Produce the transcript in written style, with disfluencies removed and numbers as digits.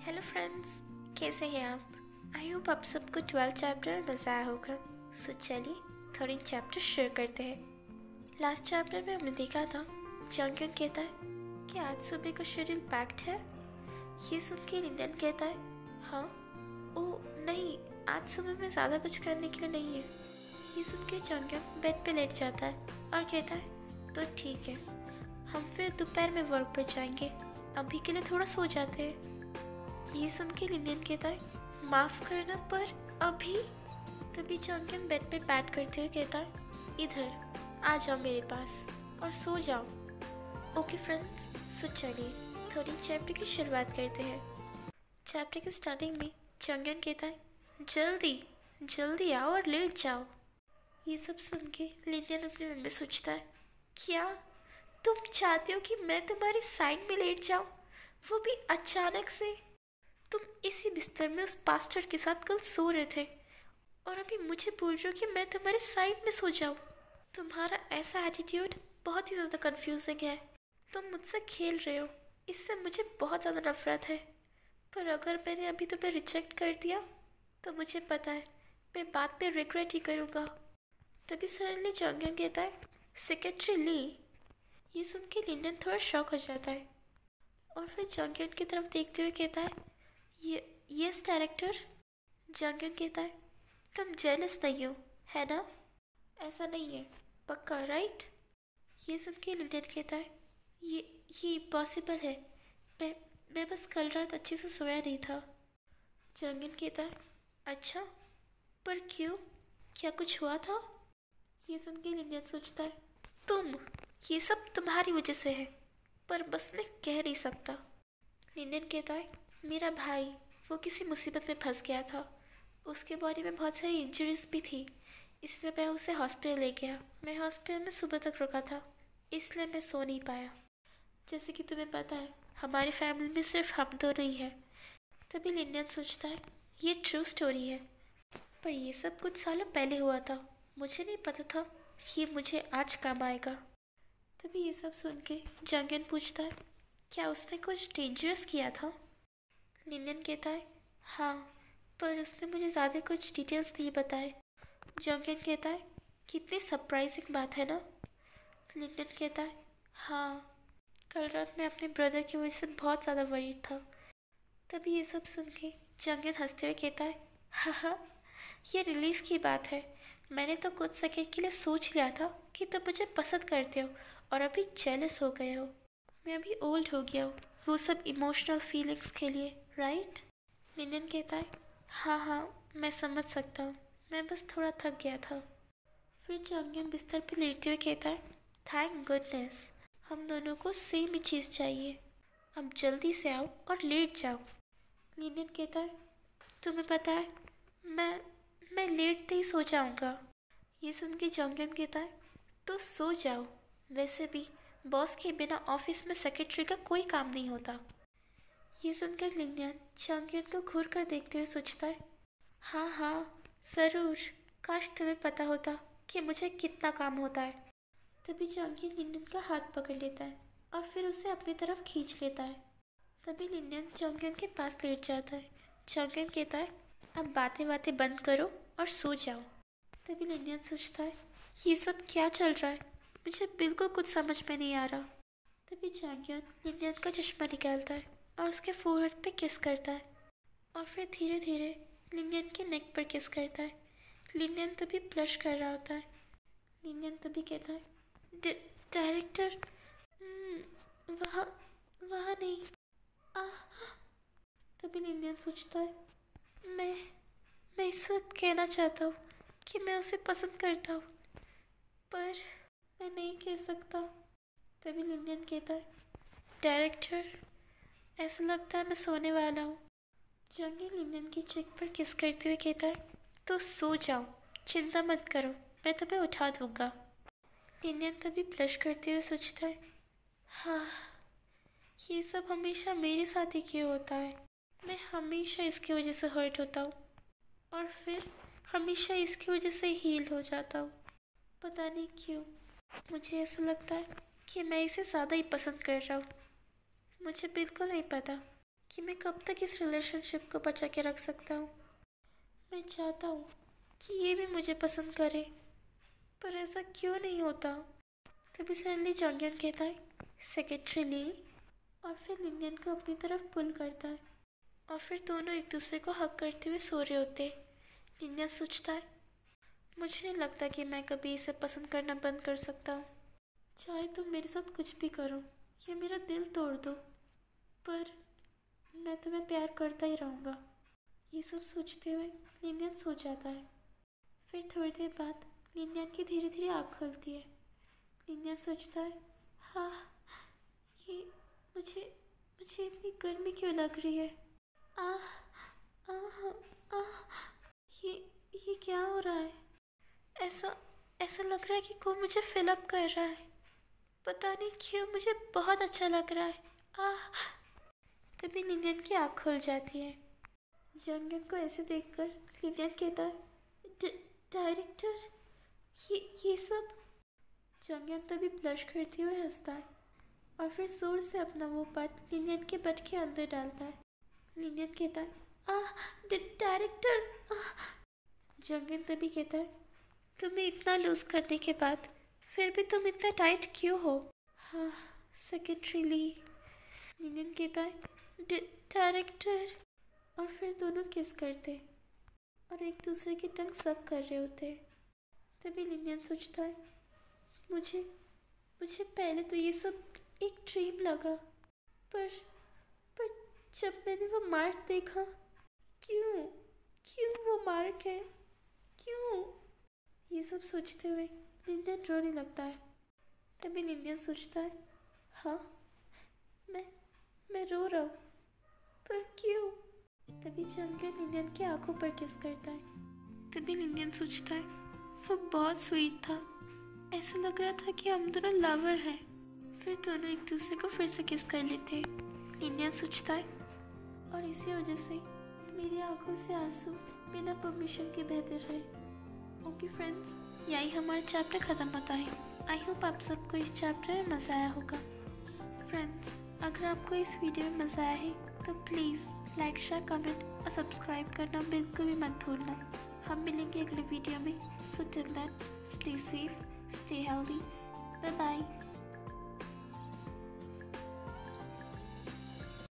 Hello friends, कैसे हैं आप? आई होप आप सबको 12 चैप्टर में मज़ा आया होगा। सो चलिए थोड़ी चैप्टर शेयर करते हैं। लास्ट चैप्टर में हमने देखा था जंगक्योन कहता है कि आज सुबह का शेड्यूल पैक्ड है। ये सुन के लिंडन कहता है हाँ, ओह नहीं, आज सुबह में ज़्यादा कुछ करने के लिए नहीं है। ये सुन के जंगक्योन बेड पे लेट जाता है और कहता है तो ठीक है, हम फिर दोपहर में वर्क पर जाएंगे, अभी के लिए थोड़ा सो जाते हैं। ये सुन के लिंडन कहता है माफ़ करना पर अभी। तभी जंगक्योन बेड पे बैठ करते हुए कहता है इधर आ जाओ मेरे पास और सो जाओ। ओके फ्रेंड्स, सो चलिए थोड़ी चैप्टर की शुरुआत करते हैं। चैप्टर के स्टार्टिंग में जंगक्योन कहता है जल्दी जल्दी आओ और लेट जाओ। ये सब सुन के लिंडन अपने मन में सोचता है क्या तुम चाहते हो कि मैं तुम्हारी साइड में लेट जाऊं, वो भी अचानक से? तुम इसी बिस्तर में उस पास्टर के साथ कल सो रहे थे और अभी मुझे बोल रहे हो कि मैं तुम्हारे साइड में सो जाऊं। तुम्हारा ऐसा एटीट्यूड बहुत ही ज़्यादा कंफ्यूजिंग है। तुम मुझसे खेल रहे हो, इससे मुझे बहुत ज़्यादा नफरत है। पर अगर मैंने अभी तुम्हें रिजेक्ट कर दिया तो मुझे पता है मैं बाद में रिग्रेट ही करूँगा। तभी सडनली जंगक्योन कहता है सेक्रेटरी ली। ये सुन के लिंडन थोड़ा शॉक हो जाता है और फिर जंगक्योन की तरफ देखते हुए कहता है यस डायरेक्टर। जंगक्योन कहता है तुम जेलस नहीं हो है ना? ऐसा नहीं है पक्का, राइट? ये सुन के लिंडन कहता है ये पॉसिबल है, मैं बस कल रात अच्छे से सोया नहीं था। जंगक्योन कहता है अच्छा, पर क्यों, क्या कुछ हुआ था? ये सुन के लिंडन सोचता है ये सब तुम्हारी वजह से है, पर बस मैं कह नहीं सकता। लिंडन कहता है मेरा भाई वो किसी मुसीबत में फंस गया था, उसके बॉडी में बहुत सारी इंजरीज भी थी, इसलिए मैं उसे हॉस्पिटल ले गया। मैं हॉस्पिटल में सुबह तक रुका था, इसलिए मैं सो नहीं पाया। जैसे कि तुम्हें पता है हमारी फैमिली में सिर्फ हम दोनों ही हैं। तभी लिंडन सोचता है ये ट्रू स्टोरी है, पर ये सब कुछ सालों पहले हुआ था, मुझे नहीं पता था ये मुझे आज काम आएगा। तभी ये सब सुन के जंगक्योन पूछता है क्या उसने कुछ डेंजरस किया था? लिंडन कहता है हाँ, पर उसने मुझे ज़्यादा कुछ डिटेल्स नहीं बताए। जंगक्योन कहता है कितनी सरप्राइजिंग बात है ना? लिंडन कहता है हाँ, कल रात मैं अपने ब्रदर की वजह से बहुत ज़्यादा वरीड था। तभी ये सब सुन के जंगक्योन हंसते हुए कहता है हाँ, ये रिलीफ की बात है। मैंने तो कुछ सेकंड के लिए सोच लिया था कि तुम मुझे पसंद करते हो और अभी जेलस हो गए हो। मैं अभी ओल्ड हो गया हूँ वो सब इमोशनल फीलिंग्स के लिए, राइट? लिंडन कहता है हाँ, मैं समझ सकता हूँ, मैं बस थोड़ा थक गया था। फिर जंगक्योन बिस्तर पर लेटते हुए कहता है थैंक गुडनेस, हम दोनों को सेम ही चीज़ चाहिए। अब जल्दी से आओ और लेट जाओ। लिंडन कहता है तुम्हें पता है मैं लेटते ही सो जाऊँगा। ये सुन के जंगक्योन कहता है तो सो जाओ, वैसे भी बॉस के बिना ऑफिस में सेक्रेटरी का कोई काम नहीं होता। ये सुनकर लिंडन जंगक्योन को घूर कर देखते हुए सोचता है हाँ ज़रूर, काश तुम्हें पता होता कि मुझे कितना काम होता है। तभी जंगक्योन लिंडन का हाथ पकड़ लेता है और फिर उसे अपनी तरफ खींच लेता है। तभी लिंडन जंगक्योन के पास लेट जाता है। जंगक्योन कहता है अब बातें बंद करो और सो जाओ। तभी लिंडन सोचता है ये सब क्या चल रहा है, मुझे बिल्कुल कुछ समझ में नहीं आ रहा। तभी जंगक्योन लिंडन का चश्मा निकालता है और उसके फोरहेड पे किस करता है और फिर धीरे धीरे लिंडन के नेक पर किस करता है। लिंडन तभी ब्लश कर रहा होता है। लिंडन तभी कहता है डायरेक्टर, वहाँ वहाँ नहीं। तभी लिंडन सोचता है मैं इस वक्त कहना चाहता हूँ कि मैं उसे पसंद करता हूँ, पर मैं नहीं कह सकता। तभी लिंडन कहता है डायरेक्टर, ऐसा लगता है मैं सोने वाला हूँ। जंगक्योन लिंडन की चिक पर किस करते हुए कहता है तो सो जाओ, चिंता मत करो, मैं तुम्हें उठा दूँगा। लिंडन तभी ब्लश करते हुए सोचता है हाँ, ये सब हमेशा मेरे साथ ही क्यों होता है? मैं हमेशा इसकी वजह से हर्ट होता हूँ और फिर हमेशा इसकी वजह से हील हो जाता हूँ। पता नहीं क्यों मुझे ऐसा लगता है कि मैं इसे ज़्यादा ही पसंद कर रहा हूँ। मुझे बिल्कुल नहीं पता कि मैं कब तक इस रिलेशनशिप को बचा के रख सकता हूँ। मैं चाहता हूँ कि ये भी मुझे पसंद करे, पर ऐसा क्यों नहीं होता। तभी सडनली जंगयन कहता है सेक्रेटरी ली, और फिर लिंडियन को अपनी तरफ पुल करता है और फिर दोनों एक दूसरे को हक करते हुए सो रहे होते। लिंडियन सोचता है मुझे नहीं लगता कि मैं कभी इसे पसंद करना बंद कर सकता हूँ, चाहे तुम मेरे साथ कुछ भी करो या मेरा दिल तोड़ दो, पर मैं तुम्हें प्यार करता ही रहूँगा। ये सब सोचते हुए लिंडियन सो जाता है। फिर थोड़ी देर बाद लिंडियन की धीरे धीरे आँख खुलती है। लिंडियन सोचता है हाँ, ये मुझे मुझे इतनी गर्मी क्यों लग रही है। आह आह आह, ये क्या हो रहा है। ऐसा ऐसा लग रहा है कि कोई मुझे फिलअप कर रहा है, पता नहीं क्यों मुझे बहुत अच्छा लग रहा है। आह। तभी लिंडियन की आँख खुल जाती है। जंगयन को ऐसे देखकर लिंडियन कहता है डायरेक्टर, ये सब। जंगयन तभी ब्लश करते हुए हंसता है और फिर जोर से अपना वो बात लिंडियन के बट के अंदर डालता है। लिंडियन कहता है डायरेक्टर। जंगयन तभी कहता है तुम्हें इतना लूज करने के बाद फिर भी तुम इतना टाइट क्यों हो। हाँ सेक्रेटरी ली। लिंडियन कहता है डायरेक्टर, और फिर दोनों किस करते और एक दूसरे की टंग सक कर रहे होते। तभी लिंडियन सोचता है मुझे पहले तो ये सब एक ड्रीम लगा, पर जब मैंने वो मार्क देखा, क्यों वो मार्क है, क्यों। ये सब सोचते हुए लिंडियन रोने लगता है। तभी लिंडियन सोचता है हाँ, मैं रो रहा हूँ, पर क्यों। तभी जंगयन लिंडियन की आंखों पर किस करता है। तभी लिंडियन सोचता है वो बहुत स्वीट था, ऐसा लग रहा था कि हम दोनों लवर हैं। फिर दोनों एक दूसरे को फिर से किस कर लेते। लिंडियन सोचता है और इसी वजह से मेरी आंखों से आंसू बिना परमिशन के बहते रहे। ओके फ्रेंड्स, यही हमारा चैप्टर ख़त्म होता है। आई होप आप सबको इस चैप्टर में मज़ा आया होगा। फ्रेंड्स, अगर आपको इस वीडियो में मज़ा आया है तो प्लीज़ लाइक, शेयर, कमेंट और सब्सक्राइब करना बिल्कुल भी मत भूलना। हम मिलेंगे अगले वीडियो में। So till then, stay safe, stay healthy, bye bye.